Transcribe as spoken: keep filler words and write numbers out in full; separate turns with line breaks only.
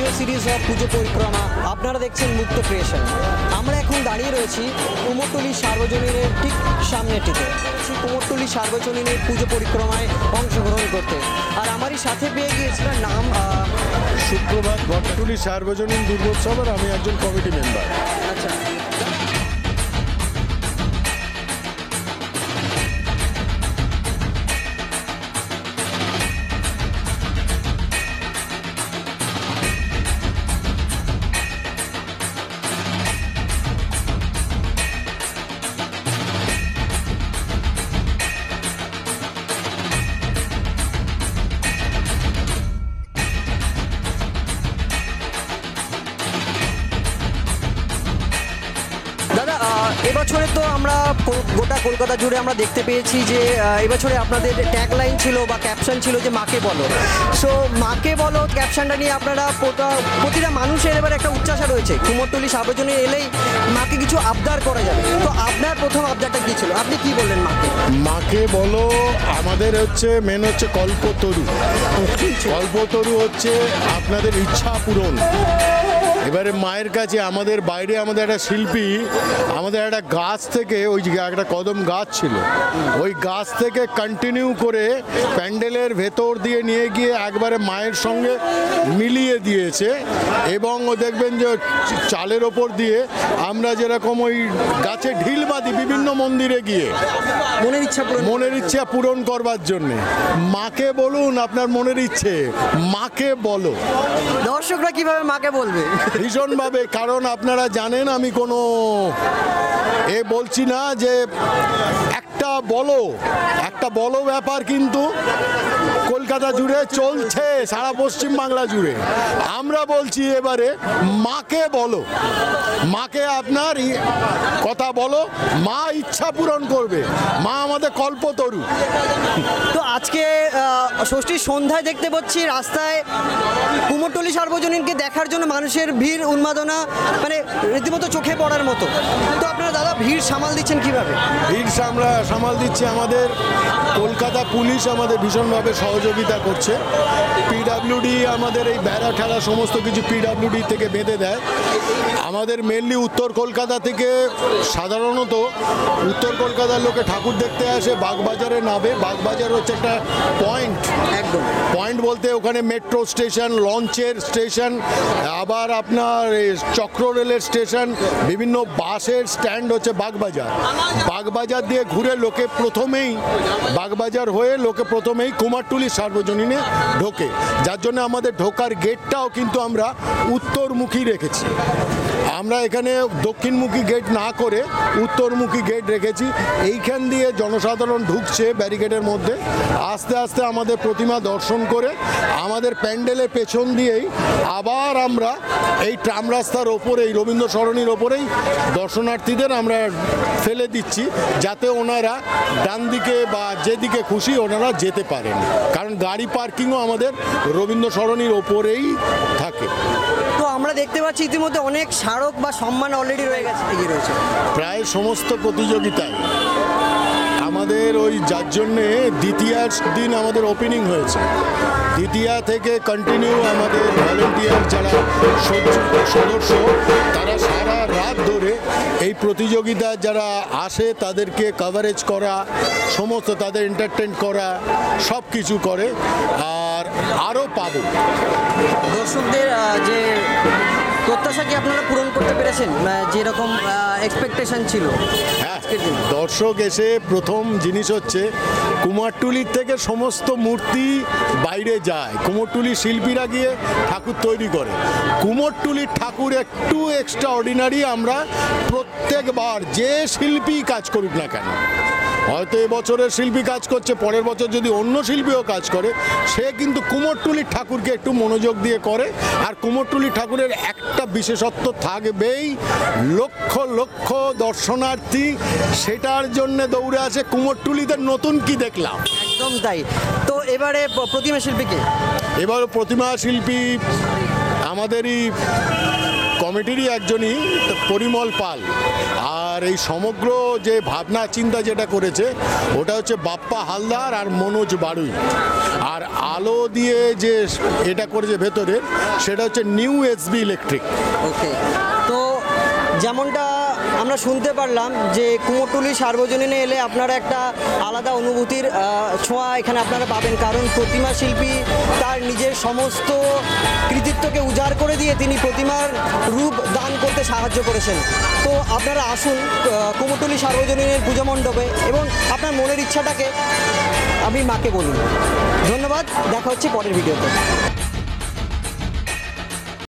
Audio series of পুজো পরিক্রমা। আপনারা দেখছেন মুক্ত ক্রিয়েশন। আমরা এখন দাঁড়িয়ে রয়েছি কুমোরটুলি সার্বজনীনের ঠিক সামনেটিতে। কুমোরটুলি সার্বজনীনের পুজো পরিক্রমায় অংশগ্রহণ করতে, আর আমারই সাথে পেয়ে গিয়েছিলেন নাম
সুপ্রভাত কুমোরটুলি সার্বজনীন দুর্গোৎসবের আমি একজন কমিটি মেম্বার।
আচ্ছা, দাদা এবছরে তো আমরা কো- গোটা কলকাতা জুড়ে আমরা দেখতে পেয়েছি যে আহ, এবছরে আপনাদের ট্যাগ লাইন ছিল বা ক্যাপশন ছিল যে মাকে বলো। সো মাকে বলো ক্যাপশনটা নিয়ে আপনারা পোতা- প্রতিটা মানুষের এবার একটা উচ্চাসা রয়েছে, কুমোরটুলি সার্বজনীন এলেই মাকে কিছু আবদার করা যাবে। তো আপনার প্রথম আবদারটা কী ছিল, আপনি কি বললেন মাকে?
মাকে বলো আমাদের হচ্ছে মেন হচ্ছে কল্পতরু। কল্পতরু হচ্ছে আপনাদের ইচ্ছা পূরণ। এবারে মায়ের কাছে আমাদের বাইরে আমাদের একটা শিল্পী আমাদের একটা গাছ থেকে, ওই যে একটা কদম গাছ ছিল, ওই গাছ থেকে কন্টিনিউ করে প্যান্ডেলের ভেতর দিয়ে নিয়ে গিয়ে একবারে মায়ের সঙ্গে মিলিয়ে দিয়েছে। এবং ও দেখবেন যে চালের ওপর দিয়ে আমরা যেরকম ওই গাছে ঢিল বাঁধি বিভিন্ন মন্দিরে গিয়ে
মনের ইচ্ছা পূরণ।
মনের ইচ্ছা পূরণ করবার জন্যে মাকে বলুন, আপনার মনের ইচ্ছে মাকে বলো।
দর্শকরা কিভাবে মাকে বলবে?
ভীষণভাবে, কারণ আপনারা জানেন আমি কোনো এ বলছি না যে একটা বলো একটা বলো ব্যাপার কিন্তু কলকাতা জুড়ে চলছে, সারা পশ্চিম বাংলা জুড়ে। আমরা বলছি এবারে মাকে বলো, মাকে আপনার ই- কথা বলো, মা ইচ্ছা পূরণ করবে, মা আমাদের কল্পতরু।
তো আজকে আহ, ষষ্ঠীর সন্ধ্যায় দেখতে পাচ্ছি রাস্তায় কুমোরটুলি সার্বজনীনকে দেখার জন্য মানুষের ভিড় উন্মাদনা, মানে রীতিমতো চোখে পড়ার মতো। তো আপনারা দাদা ভিড় সামাল দিচ্ছেন কিভাবে?
ভিড় সামলা সামাল দিচ্ছে আমাদের কলকাতা পুলিশ, আমাদের ভীষণভাবে সহযোগিতা করছে। পিডাব্লিউডি আমাদের এই বেড়া ঠেলা সমস্ত কিছু পিডাব্লিউডি থেকে বেঁধে দেয়। আমাদের মেনলি উত্তর কলকাতা থেকে, সাধারণত উত্তর কলকাতার লোকে ঠাকুর দেখতে আসে বাগবাজারে নামে। বাগবাজার হচ্ছে একটা পয়েন্ট,
একদম
পয়েন্ট বলতে ওখানে মেট্রো স্টেশন, লঞ্চের স্টেশন, আবার আপনার এই চক্র রেলের স্টেশন, বিভিন্ন বাসের স্ট্যান্ড হচ্ছে বাগবাজার। বাগবাজার দিয়ে ঘুরে লোকে প্রথমেই বাগবাজার হয়ে লোকে প্রথমেই কুমারটুলি সার্বজনীনে ঢোকে, যার জন্য আমাদের ঢোকার গেটটাও কিন্তু আমরা উত্তরমুখী রেখেছি। আমরা এখানে দক্ষিণমুখী গেট না করে উত্তরমুখী গেট রেখেছি। এইখান দিয়ে জনসাধারণ ঢুকছে ব্যারিকেডের মধ্যে, আস্তে আস্তে আমাদের প্রতিমা দর্শন করে আমাদের প্যান্ডেলের পেছন দিয়েই আবার আমরা এই ট্রাম রাস্তার ওপরেই, রবীন্দ্র সরণির ওপরেই দর্শনার্থীদের আমরা ফেলে দিচ্ছি, যাতে ওনারা ডান দিকে বা যেদিকে খুশি ওনারা যেতে পারেন, কারণ গাড়ি পার্কিংও আমাদের রবীন্দ্র সরণির ওপরেই থাকে।
তো আমরা দেখতে পাচ্ছি ইতিমধ্যে অনেক স্মারক বা সম্মান অলরেডি রয়ে গেছে, এগিয়ে রয়েছে
প্রায় সমস্ত প্রতিযোগিতায় আমাদের ওই, যার জন্যে দ্বিতীয়ার দিন আমাদের ওপেনিং হয়েছে। দ্বিতীয়া থেকে কন্টিনিউ আমাদের ভলেন্টিয়ার যারা সদস্য সদস্য তারা সারা রাত ধরে এই প্রতিযোগিতা যারা আসে তাদেরকে কভারেজ করা, সমস্ত তাদের এন্টারটেন করা, সব কিছু করে। আর আরও পাবো
দর্শকদের আহ, যে প্রত্যাশা কি আপনারা পূরণ করতে পেরেছেন, আহ, যেরকম এক্সপেকটেশন ছিল
হ্যাঁ,
আজকের দিনে?
দর্শক এসে প্রথম জিনিস হচ্ছে কুমারটুলির থেকে সমস্ত মূর্তি বাইরে যায়, কুমোরটুলির শিল্পীরা গিয়ে ঠাকুর তৈরি করে। কুমোরটুলির ঠাকুর একটু এক্সট্রা অর্ডিনারি। আমরা প্রত্যেকবার যে শিল্পী কাজ করুক না কেন, হয়তো এবছরের শিল্পী কাজ করছে, পরের বছর যদি অন্য শিল্পীও কাজ করে, সে কিন্তু কুমোরটুলির ঠাকুরকে একটু মনোযোগ দিয়ে করে। আর কুমোরটুলির ঠাকুরের একটা বিশেষত্ব থাকবেই, লক্ষ লক্ষ দর্শনার্থী সেটার জন্য দৌড়ে আসে কুমোরটুলিতে নতুন কি দেখলাম।
একদম তাই। তো এবারে প- প্রতিমা শিল্পীকে
এবার প্রতিমা শিল্পী আমাদেরই কমিটিরই একজনই, পরিমল পাল। আর আর এই সমগ্র যে ভাবনা চিন্তা যেটা করেছে ওটা হচ্ছে বাপ্পা হালদার আর মনোজ বাড়ুই। আর আলো দিয়ে যে এটা করেছে ভেতরে সেটা হচ্ছে নিউ এসবি ইলেকট্রিক।
ওকে, তো যেমনটা আমরা শুনতে পারলাম যে কুমোরটুলি সার্বজনীনে এলে আপনারা একটা আলাদা অনুভূতির আহ, ছোঁয়া এখানে আপনারা পাবেন, কারণ প্রতিমা শিল্পী তার নিজের সমস্ত কৃতিত্বকে উজাড় করে দিয়ে তিনি প্রতিমার রূপ দান করতে সাহায্য করেছেন। তো আপনারা আসুন আহ, কুমোরটুলি সার্বজনীনের পূজা মণ্ডপে এবং আপনার মনের ইচ্ছাটাকে আমি মাকে বলুন। ধন্যবাদ, দেখা হচ্ছে পরের ভিডিওতে।